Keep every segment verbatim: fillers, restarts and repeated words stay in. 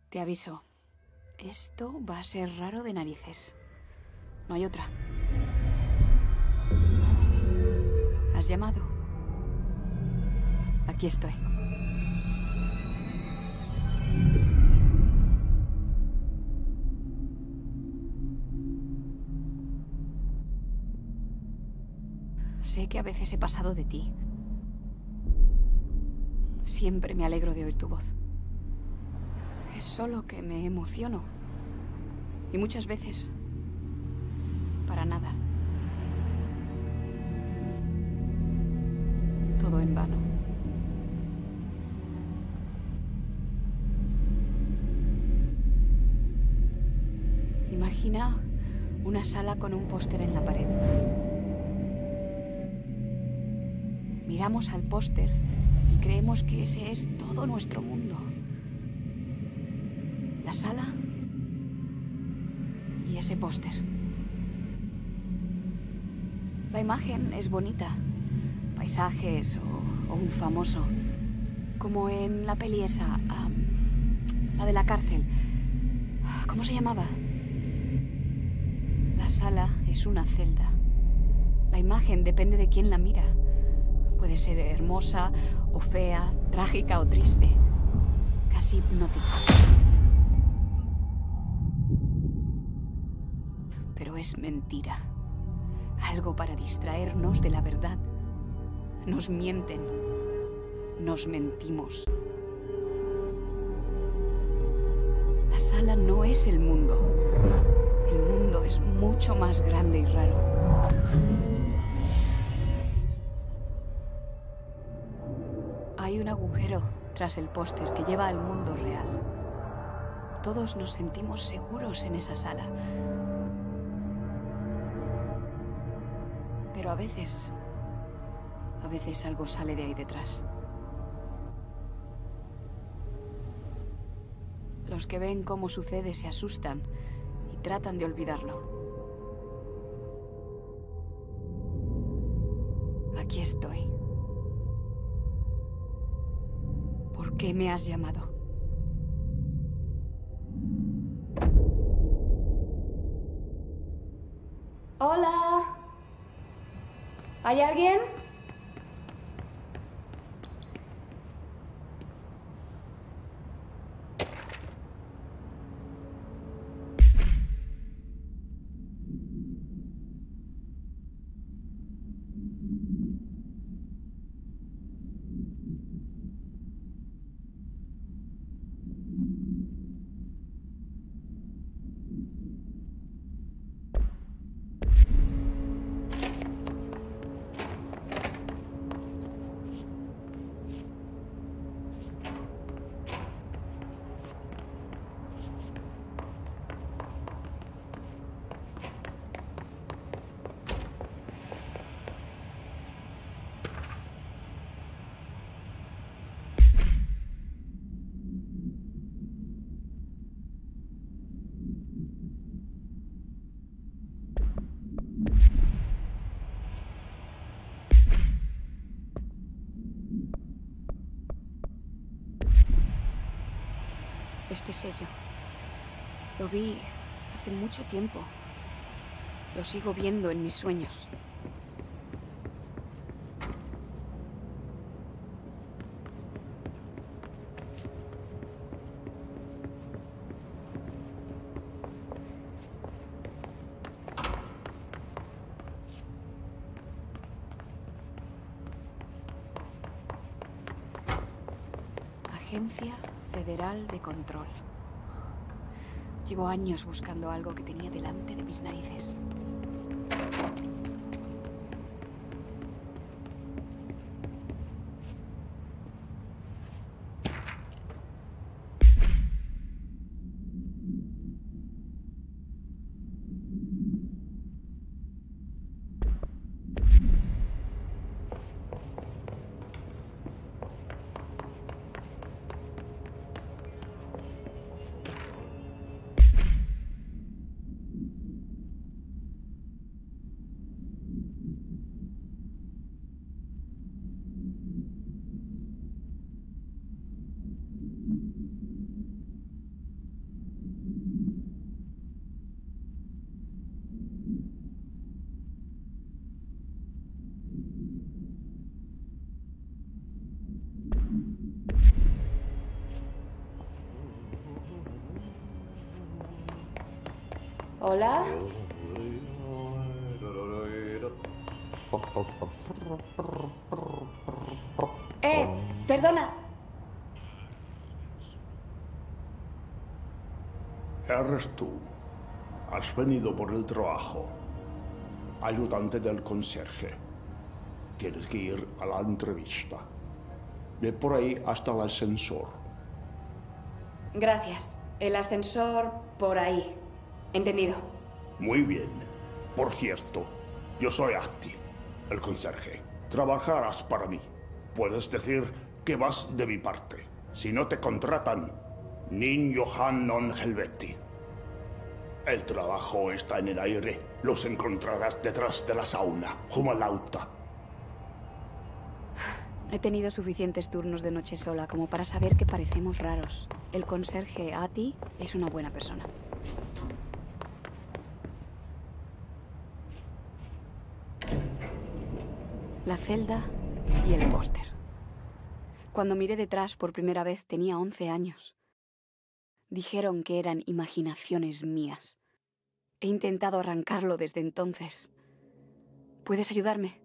Te aviso. Esto va a ser raro de narices. No hay otra. ¿Has llamado? Aquí estoy. Sé que a veces he pasado de ti. Siempre me alegro de oír tu voz. Es solo que me emociono. Y muchas veces... para nada. Todo en vano. Imagina una sala con un póster en la pared. Miramos al póster y creemos que ese es todo nuestro mundo. La sala y ese póster. La imagen es bonita. Paisajes o, o un famoso. Como en la peli esa, um, la de la cárcel. ¿Cómo se llamaba? La sala es una celda. La imagen depende de quién la mira. Puede ser hermosa o fea, trágica o triste. Casi hipnótica. Pero es mentira. Algo para distraernos de la verdad. Nos mienten. Nos mentimos. La sala no es el mundo. El mundo es mucho más grande y raro. Hay un agujero tras el póster que lleva al mundo real. Todos nos sentimos seguros en esa sala. Pero a veces... A veces algo sale de ahí detrás. Los que ven cómo sucede se asustan y tratan de olvidarlo. Aquí estoy. ¿Por qué me has llamado? ¡Hola! ¿Hay alguien? Este sello. Lo vi hace mucho tiempo. Lo sigo viendo en mis sueños. Agencia Federal de Control. Llevo años buscando algo que tenía delante de mis narices. ¿Hola? ¡Eh! ¡Perdona! Eres tú. Has venido por el trabajo. Ayudante del conserje. Tienes que ir a la entrevista. Ve por ahí hasta el ascensor. Gracias. El ascensor por ahí. Entendido. Muy bien. Por cierto, yo soy Ahti, el conserje. Trabajarás para mí. Puedes decir que vas de mi parte. Si no te contratan, nin Johan non helveti. El trabajo está en el aire. Los encontrarás detrás de la sauna, jumalauta. He tenido suficientes turnos de noche sola como para saber que parecemos raros. El conserje Ahti es una buena persona. La celda y el póster. Cuando miré detrás por primera vez tenía once años. Dijeron que eran imaginaciones mías. He intentado arrancarlo desde entonces. ¿Puedes ayudarme?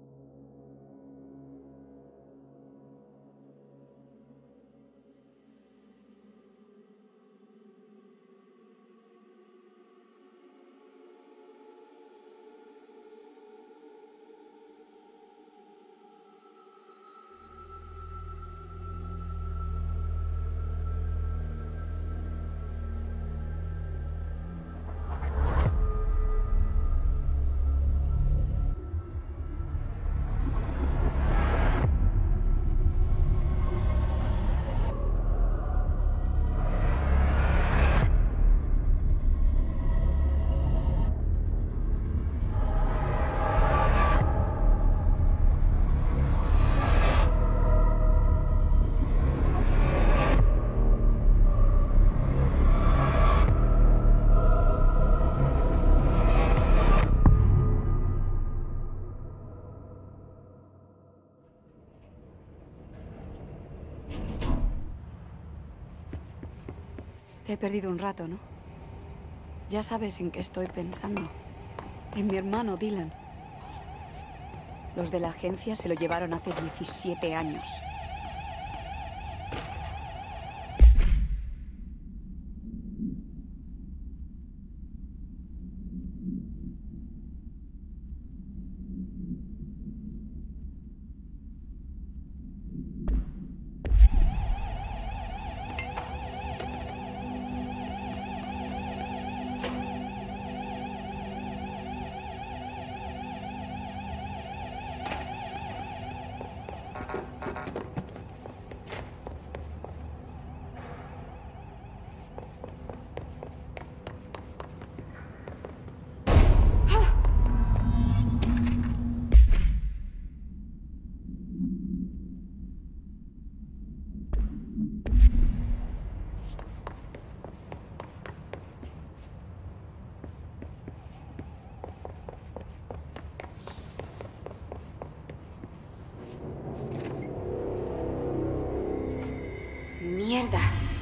Te he perdido un rato, ¿no? Ya sabes en qué estoy pensando. En mi hermano Dylan. Los de la agencia se lo llevaron hace diecisiete años. ¡Mierda!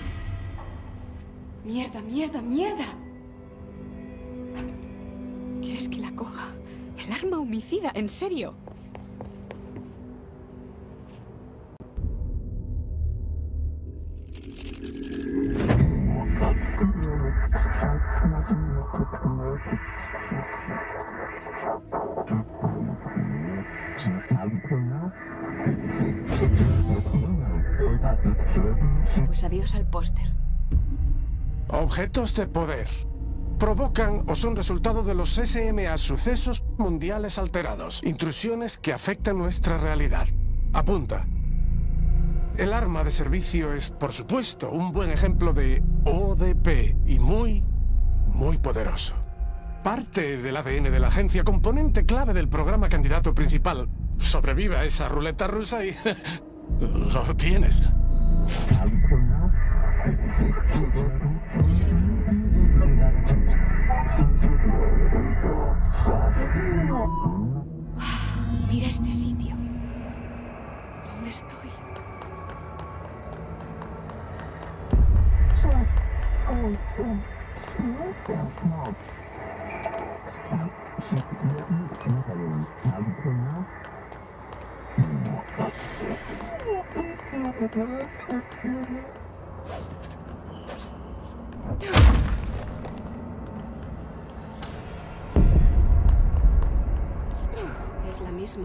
¡Mierda, mierda, mierda! ¿Quieres que la coja? El arma homicida, ¿en serio? Pues adiós al póster. Objetos de poder. Provocan o son resultado de los S M A, sucesos mundiales alterados, intrusiones que afectan nuestra realidad. Apunta. El arma de servicio es, por supuesto, un buen ejemplo de O D P y muy, muy poderoso. Parte del A D N de la agencia, componente clave del programa candidato principal. Sobrevive a esa ruleta rusa y lo tienes. Mira este sitio. ¿Dónde estoy? Es la misma.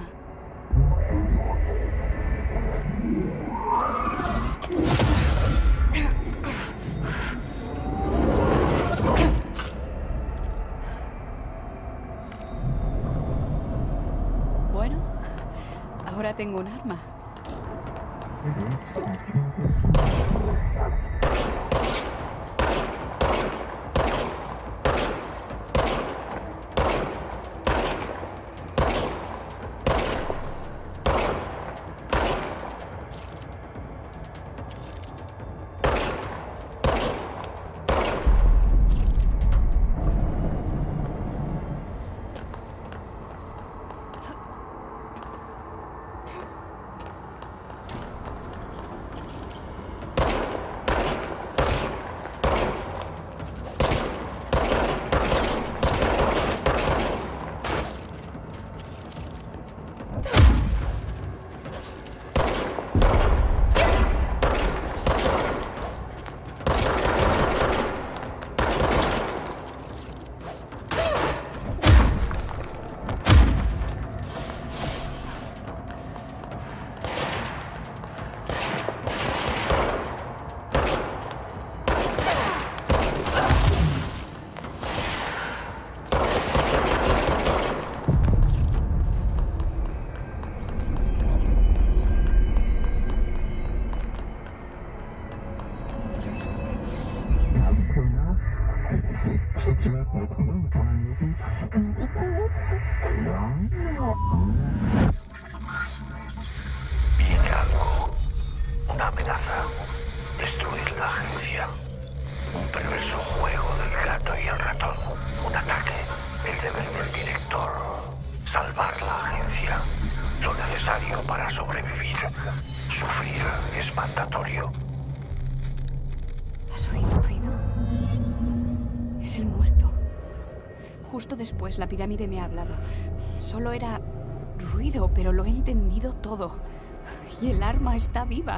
Bueno, ahora tengo un arma. Viene algo, una amenaza, destruir la agencia, un perverso juego del gato y el ratón, un ataque, el deber del director, salvar la agencia, lo necesario para sobrevivir, sufrir es mandatorio. ¿Has oído, oído? Es el muerto. Justo después la pirámide me ha hablado. Solo era ruido, pero lo he entendido todo. Y el arma está viva.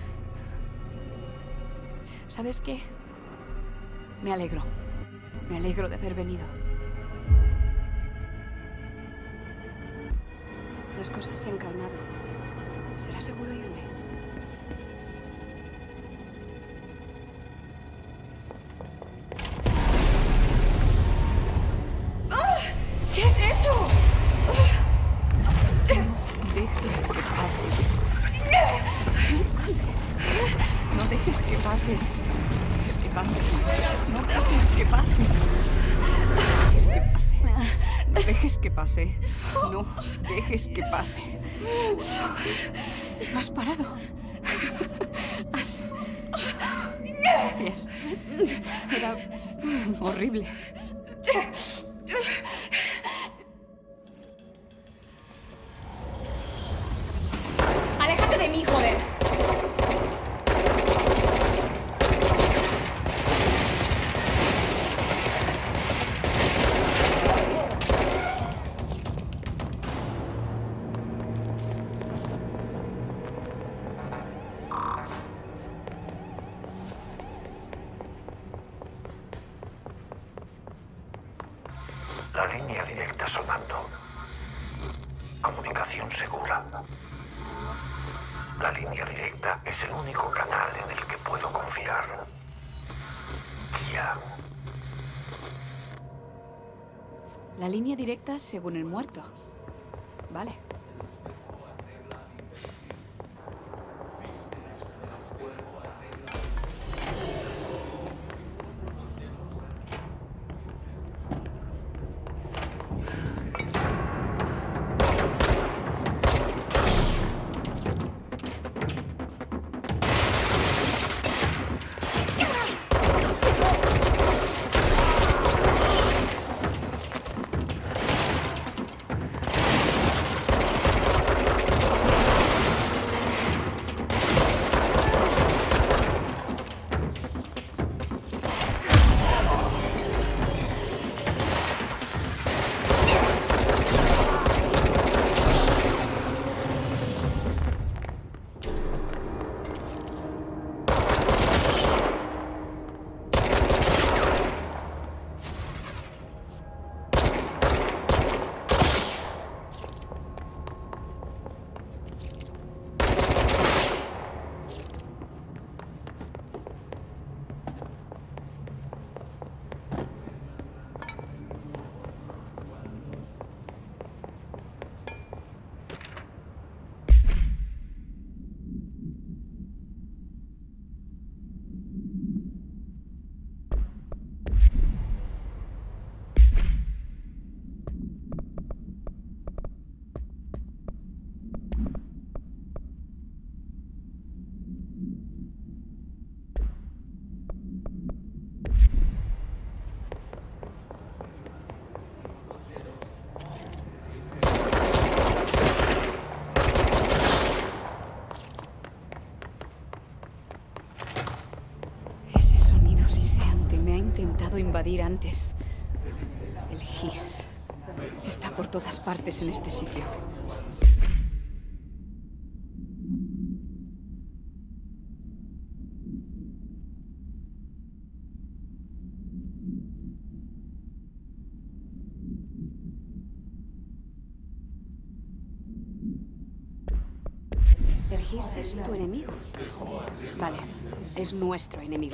¿Sabes qué? Me alegro. Me alegro de haber venido. Las cosas se han calmado. ¿Será seguro irme? ¿Qué es eso? No dejes que pase. No dejes que pase. No dejes que pase. No dejes que pase. No dejes que pase. No dejes que pase. ¿Lo has parado? Has... Gracias. Era horrible. ¡Aléjate de mí, joder! La línea directa sonando. Comunicación segura. La línea directa es el único canal en el que puedo confiar. Guía. La línea directa según el muerto. Vale. intentado invadir antes. El Hiss está por todas partes en este sitio. El Hiss es tu enemigo. Vale, es nuestro enemigo.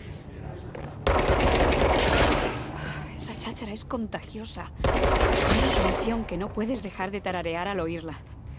Esa cháchara es contagiosa. Una canción que no puedes dejar de tararear al oírla.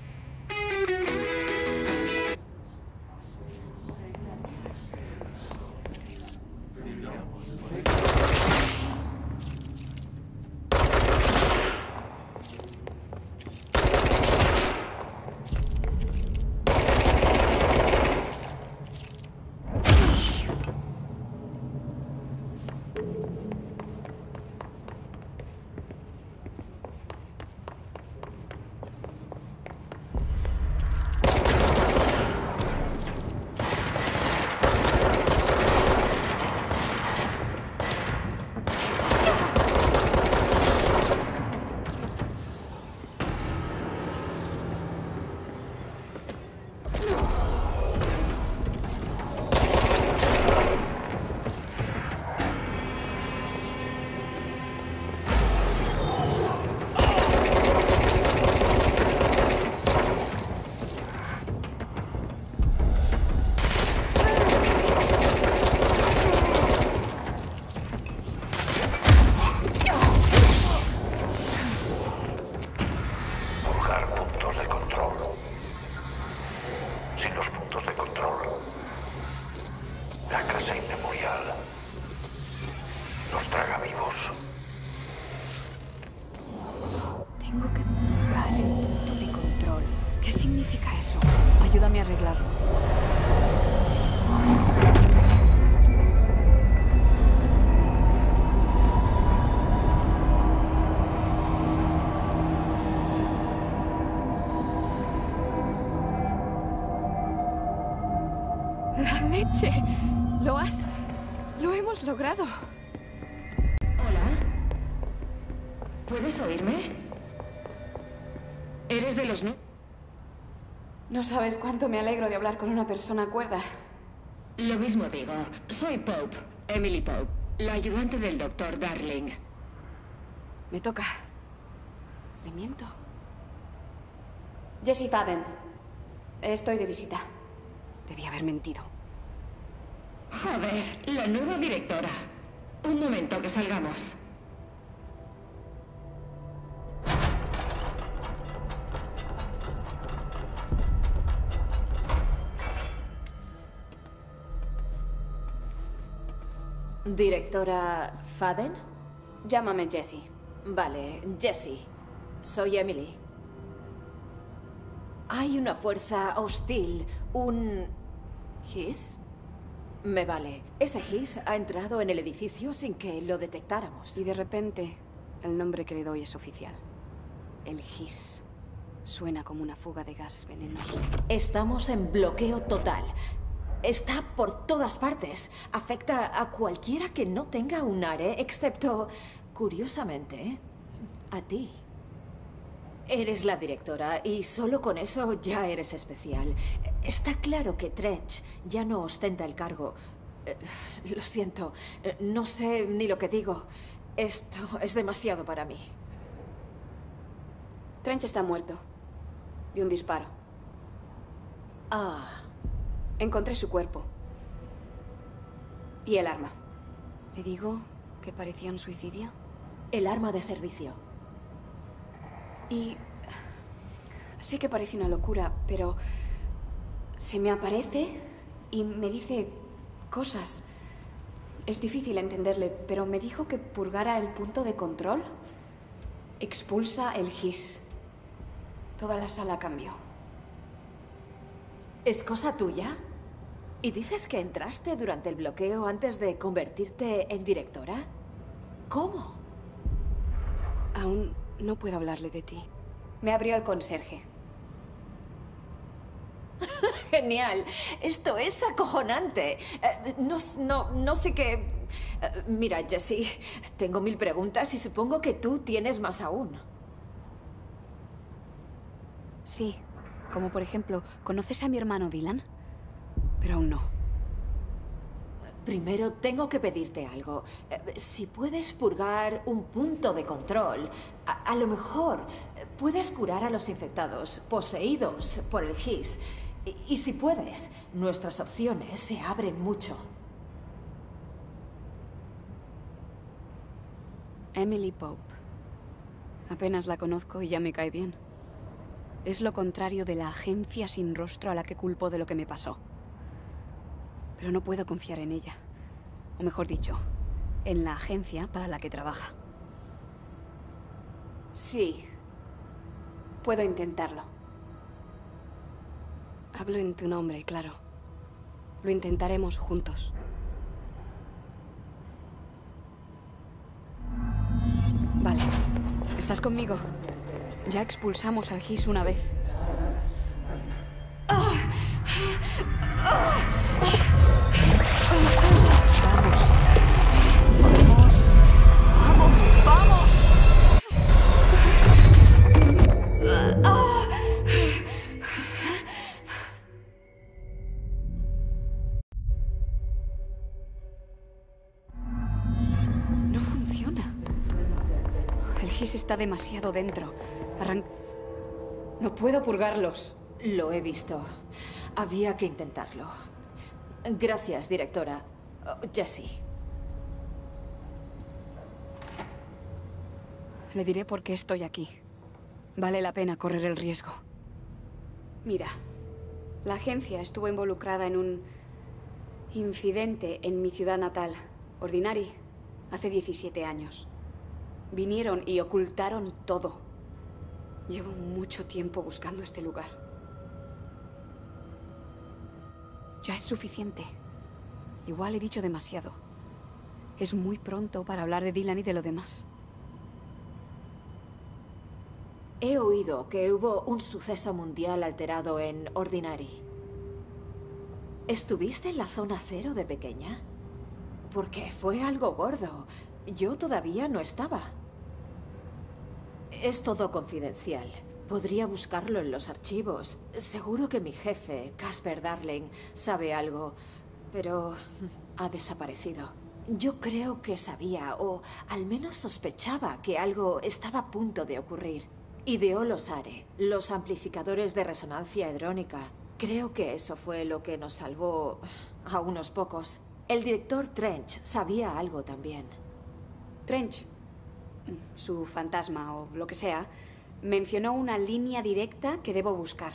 Tengo que purgar el punto de control. ¿Qué significa eso? Ayúdame a arreglarlo. ¡La leche! ¡Lo has... lo hemos logrado! Hola. ¿Puedes oírme? ¿Eres de los no? No sabes cuánto me alegro de hablar con una persona cuerda. Lo mismo digo. Soy Pope, Emily Pope, la ayudante del doctor Darling. Me toca. ¿Le miento? Jessie Faden. Estoy de visita. Debí haber mentido. Joder, la nueva directora. Un momento, que salgamos. ¿Directora Faden? Llámame Jessie. Vale, Jessie. Soy Emily. Hay una fuerza hostil, un... ¿Hiss? Me vale. Ese Hiss ha entrado en el edificio sin que lo detectáramos. Y de repente, el nombre que le doy es oficial. El Hiss. Suena como una fuga de gas venenoso. Estamos en bloqueo total. Está por todas partes. Afecta a cualquiera que no tenga un ARE, excepto, curiosamente, a ti. Eres la directora y solo con eso ya eres especial. Está claro que Trench ya no ostenta el cargo. Eh, lo siento, eh, no sé ni lo que digo. Esto es demasiado para mí. Trench está muerto. De un disparo. Ah. Encontré su cuerpo. Y el arma. ¿Le digo que parecía un suicidio? El arma de servicio. Y... sé que parece una locura, pero... se me aparece y me dice cosas. Es difícil entenderle, pero me dijo que purgara el punto de control. Expulsa el Hiss. Toda la sala cambió. ¿Es cosa tuya? ¿Y dices que entraste durante el bloqueo antes de convertirte en directora? ¿Cómo? Aún no puedo hablarle de ti. Me abrió el conserje. Genial. Esto es acojonante. Eh, no, no, no sé qué... Eh, mira, Jessie, tengo mil preguntas y supongo que tú tienes más aún. Sí, como por ejemplo, ¿conoces a mi hermano Dylan? Pero aún no. Primero tengo que pedirte algo. Eh, Si puedes purgar un punto de control, a, a lo mejor eh, puedes curar a los infectados, poseídos por el Hiss. Y, y si puedes, nuestras opciones se abren mucho. Emily Pope. Apenas la conozco y ya me cae bien. Es lo contrario de la agencia sin rostro a la que culpo de lo que me pasó. Pero no puedo confiar en ella. O mejor dicho, en la agencia para la que trabaja. Sí. Puedo intentarlo. Hablo en tu nombre, claro. Lo intentaremos juntos. Vale. ¿Estás conmigo? Ya expulsamos al Hiss una vez. Vamos. Vamos. Vamos. Vamos. No funciona. El Hiss está demasiado dentro. Arran... No puedo purgarlos. Lo he visto. Había que intentarlo. Gracias, directora. Oh, Jessie. Le diré por qué estoy aquí. Vale la pena correr el riesgo. Mira, la agencia estuvo involucrada en un incidente en mi ciudad natal, Ordinary, hace diecisiete años. Vinieron y ocultaron todo. Llevo mucho tiempo buscando este lugar. Ya es suficiente. Igual he dicho demasiado. Es muy pronto para hablar de Dylan y de lo demás. He oído que hubo un suceso mundial alterado en Ordinary. ¿Estuviste en la zona cero de pequeña? Porque fue algo gordo. Yo todavía no estaba. Es todo confidencial. Podría buscarlo en los archivos. Seguro que mi jefe, Casper Darling, sabe algo, pero ha desaparecido. Yo creo que sabía, o al menos sospechaba, que algo estaba a punto de ocurrir. Ideó los A R E, los amplificadores de resonancia hedrónica. Creo que eso fue lo que nos salvó a unos pocos. El director Trench sabía algo también. Trench, su fantasma o lo que sea, mencionó una línea directa que debo buscar.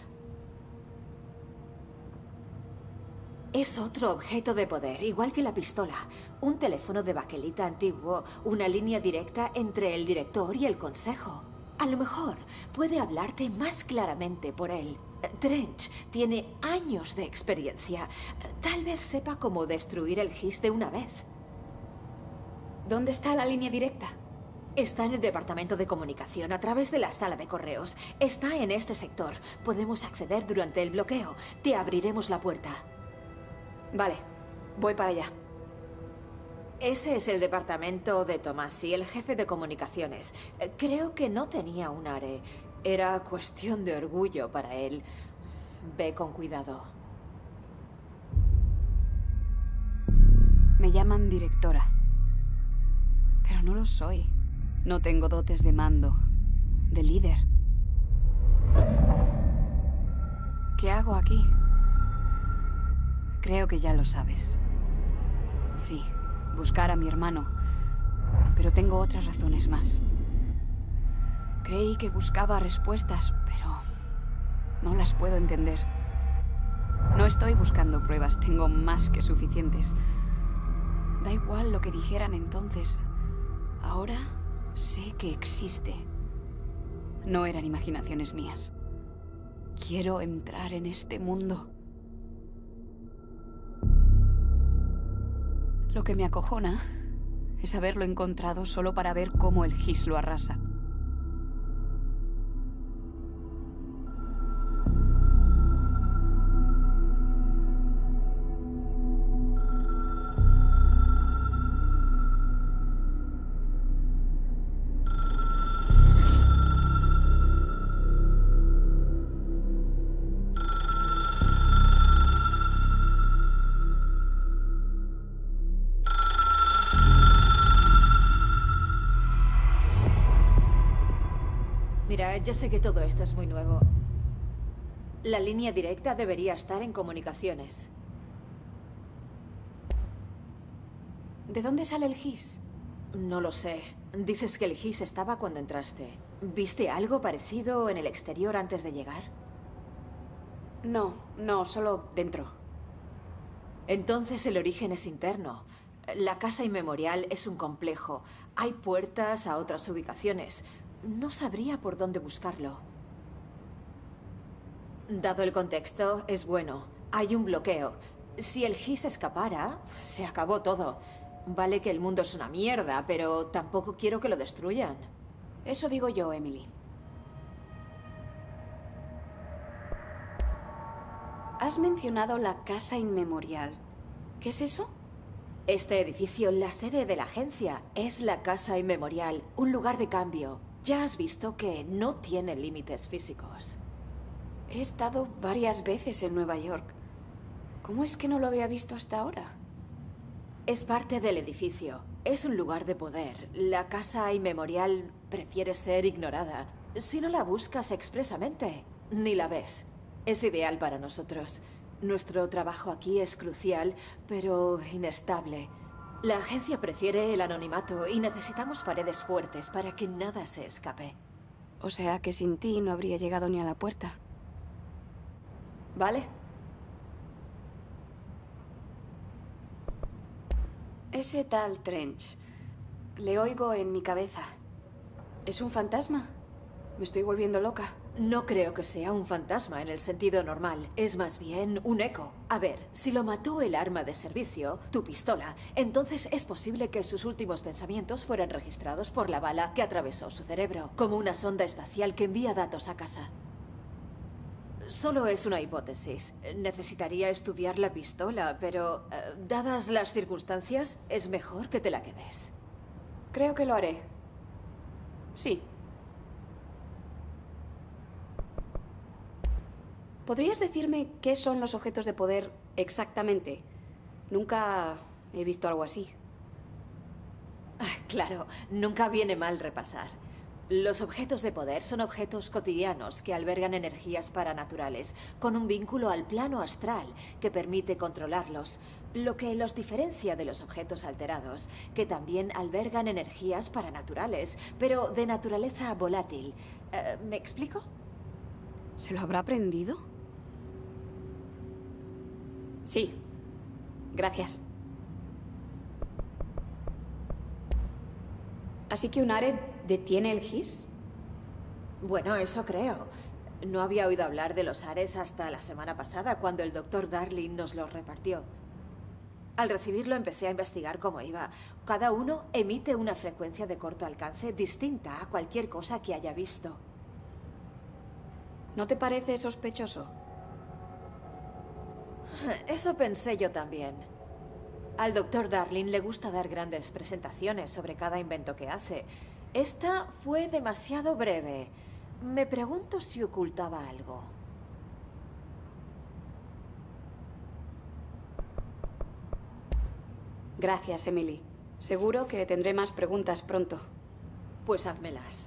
Es otro objeto de poder, igual que la pistola. Un teléfono de baquelita antiguo, una línea directa entre el director y el consejo. A lo mejor puede hablarte más claramente por él. Trench tiene años de experiencia. Tal vez sepa cómo destruir el Hiss de una vez. ¿Dónde está la línea directa? Está en el departamento de comunicación, a través de la sala de correos. Está en este sector. Podemos acceder durante el bloqueo. Te abriremos la puerta. Vale, voy para allá. Ese es el departamento de Tomasi, el jefe de comunicaciones. Creo que no tenía un A R E. Era cuestión de orgullo para él. Ve con cuidado. Me llaman directora. Pero no lo soy. No tengo dotes de mando, de líder. ¿Qué hago aquí? Creo que ya lo sabes. Sí, buscar a mi hermano. Pero tengo otras razones más. Creí que buscaba respuestas, pero no las puedo entender. No estoy buscando pruebas, tengo más que suficientes. Da igual lo que dijeran entonces. Ahora sé que existe. No eran imaginaciones mías. Quiero entrar en este mundo. Lo que me acojona es haberlo encontrado solo para ver cómo el Hiss lo arrasa. Mira, ya sé que todo esto es muy nuevo. La línea directa debería estar en comunicaciones. ¿De dónde sale el gis? No lo sé. Dices que el gis estaba cuando entraste. ¿Viste algo parecido en el exterior antes de llegar? No, no, solo dentro. Entonces el origen es interno. La casa inmemorial es un complejo. Hay puertas a otras ubicaciones. No sabría por dónde buscarlo. Dado el contexto, es bueno. Hay un bloqueo. Si el gis escapara, se acabó todo. Vale que el mundo es una mierda, pero tampoco quiero que lo destruyan. Eso digo yo, Emily. Has mencionado la casa inmemorial. ¿Qué es eso? Este edificio, la sede de la agencia, es la casa inmemorial, un lugar de cambio. Ya has visto que no tiene límites físicos. He estado varias veces en Nueva York. ¿Cómo es que no lo había visto hasta ahora? Es parte del edificio. Es un lugar de poder. La casa inmemorial prefiere ser ignorada. Si no la buscas expresamente, ni la ves. Es ideal para nosotros. Nuestro trabajo aquí es crucial, pero inestable. La agencia prefiere el anonimato y necesitamos paredes fuertes para que nada se escape. O sea que sin ti no habría llegado ni a la puerta. ¿Vale? Ese tal Trench. Le oigo en mi cabeza. ¿Es un fantasma? Me estoy volviendo loca. No creo que sea un fantasma en el sentido normal. Es más bien un eco. A ver, si lo mató el arma de servicio, tu pistola, entonces es posible que sus últimos pensamientos fueran registrados por la bala que atravesó su cerebro, como una sonda espacial que envía datos a casa. Solo es una hipótesis. Necesitaría estudiar la pistola, pero, eh, dadas las circunstancias, es mejor que te la quedes. Creo que lo haré. Sí. ¿Podrías decirme qué son los objetos de poder exactamente? Nunca he visto algo así. Ah, claro, nunca viene mal repasar. Los objetos de poder son objetos cotidianos que albergan energías paranaturales, con un vínculo al plano astral que permite controlarlos, lo que los diferencia de los objetos alterados, que también albergan energías paranaturales, pero de naturaleza volátil. Eh, ¿Me explico? ¿Se lo habrá aprendido? Sí. Gracias. ¿Así que un Ares detiene el gis? Bueno, eso creo. No había oído hablar de los Ares hasta la semana pasada, cuando el doctor Darling nos los repartió. Al recibirlo empecé a investigar cómo iba. Cada uno emite una frecuencia de corto alcance distinta a cualquier cosa que haya visto. ¿No te parece sospechoso? Eso pensé yo también. Al doctor Darling le gusta dar grandes presentaciones sobre cada invento que hace. Esta fue demasiado breve. Me pregunto si ocultaba algo. Gracias, Emily. Seguro que tendré más preguntas pronto. Pues házmelas.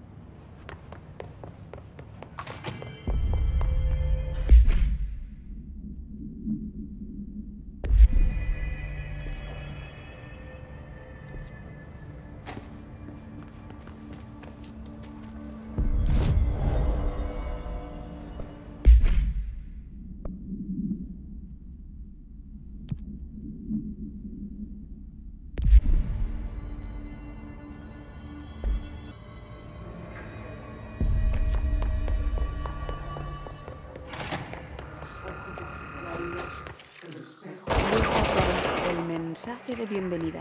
El mensaje de bienvenida.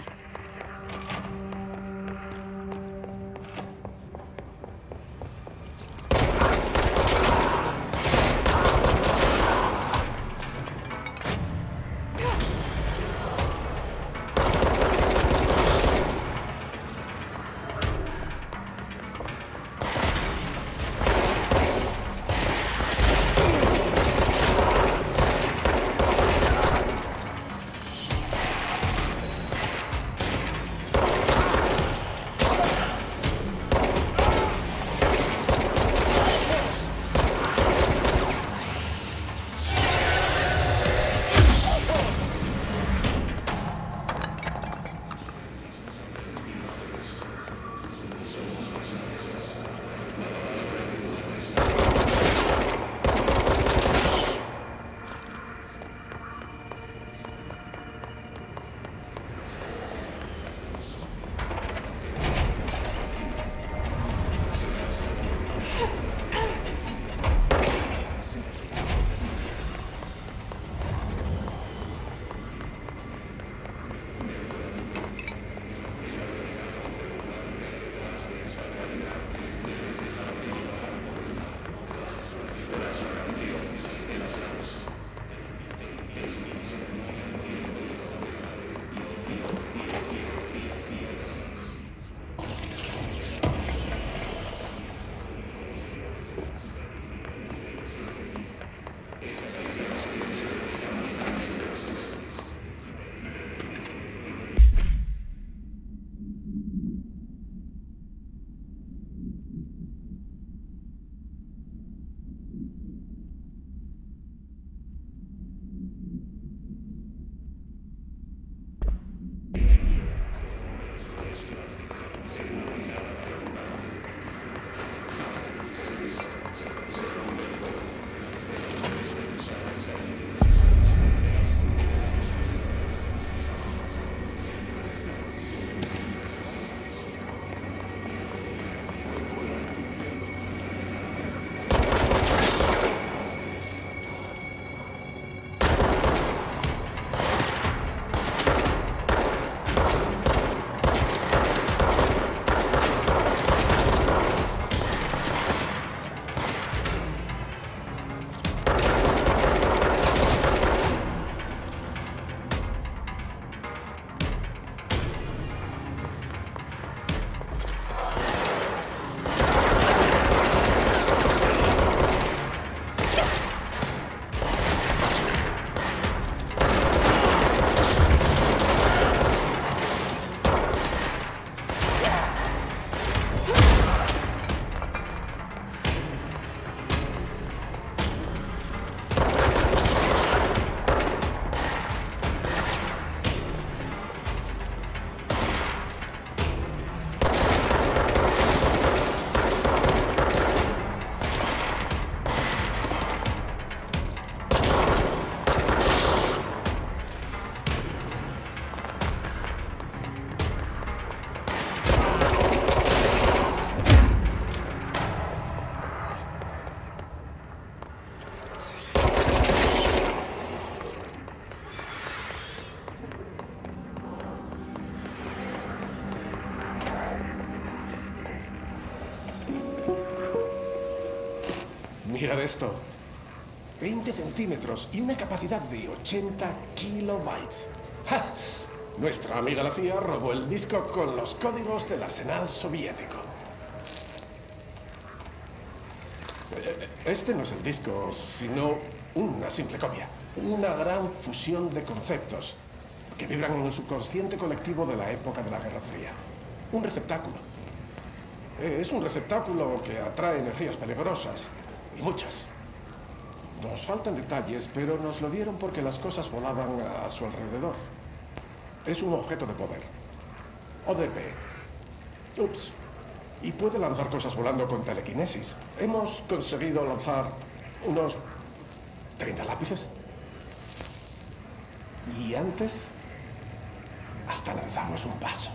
Mirad esto. veinte centímetros y una capacidad de ochenta kilobytes. ¡Ja! Nuestra amiga la C I A robó el disco con los códigos del arsenal soviético. Este no es el disco, sino una simple copia. Una gran fusión de conceptos que vibran en el subconsciente colectivo de la época de la Guerra Fría. Un receptáculo. Es un receptáculo que atrae energías peligrosas, y muchas. Nos faltan detalles, pero nos lo dieron porque las cosas volaban a su alrededor. Es un objeto de poder. O D P. Ups. Y puede lanzar cosas volando con telequinesis. Hemos conseguido lanzar unos treinta lápices. Y antes, hasta lanzamos un paso.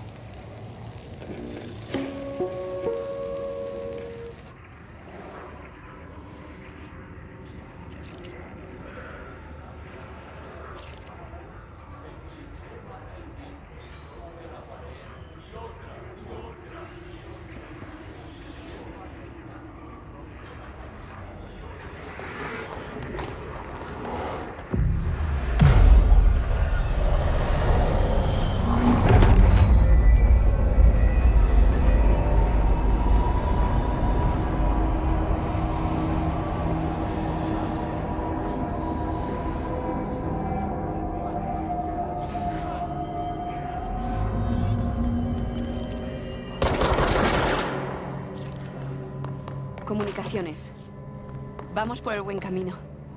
Comunicaciones. Vamos por el buen camino.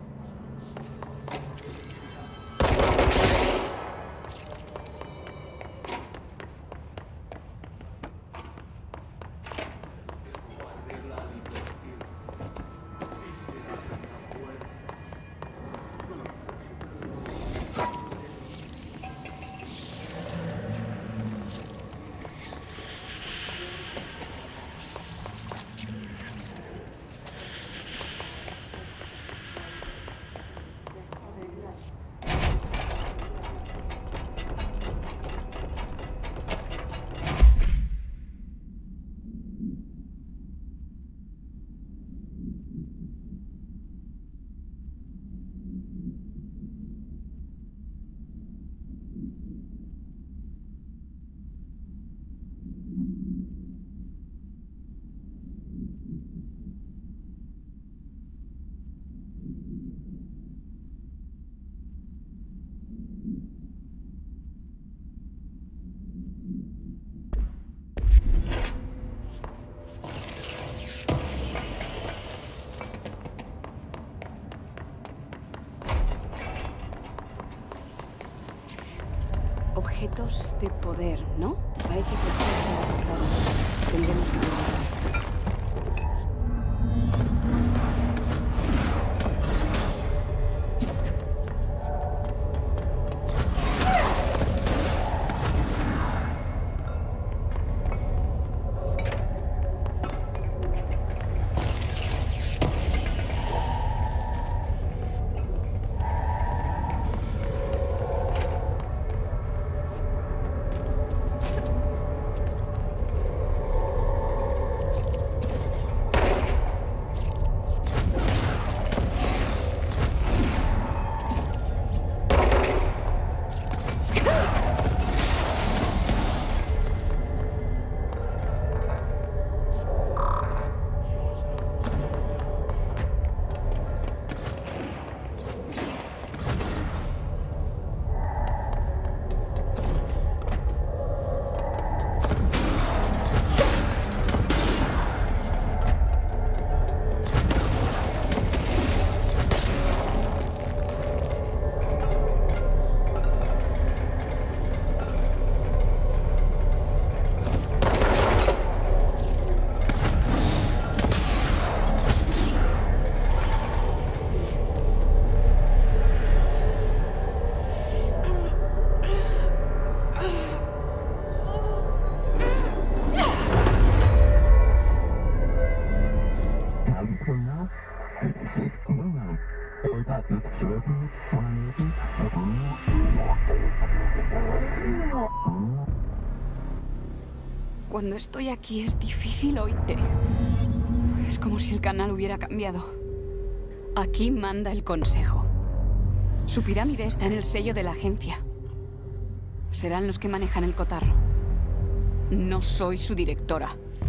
Objetos de poder, ¿no? Parece que el juez se ha tocado. Tendremos que verlo. Cuando estoy aquí es difícil oírte. Es como si el canal hubiera cambiado. Aquí manda el Consejo. Su pirámide está en el sello de la agencia. Serán los que manejan el cotarro. No soy su directora.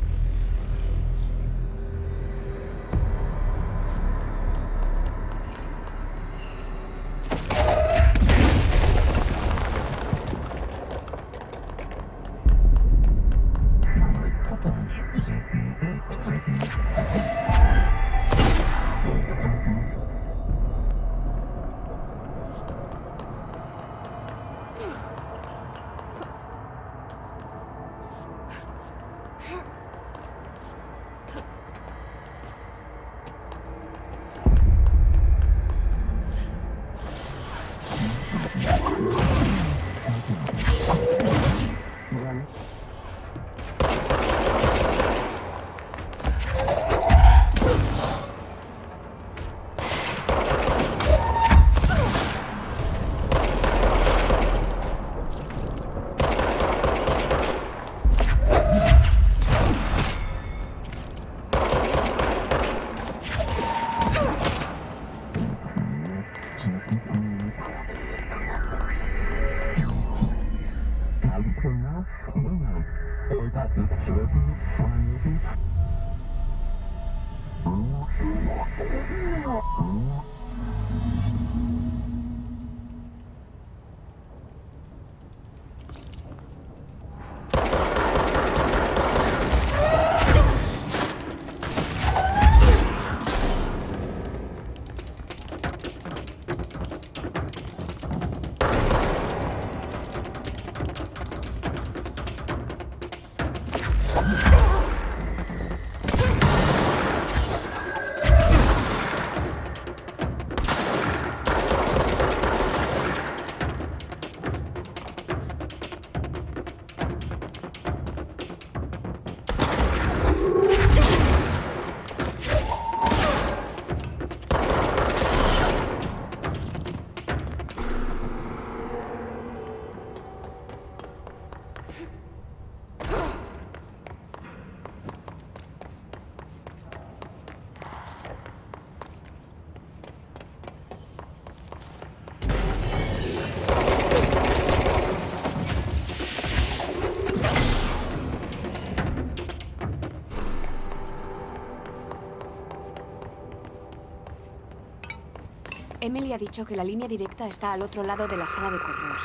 Emily ha dicho que la línea directa está al otro lado de la sala de correos.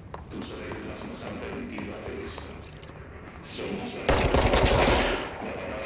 Somos la...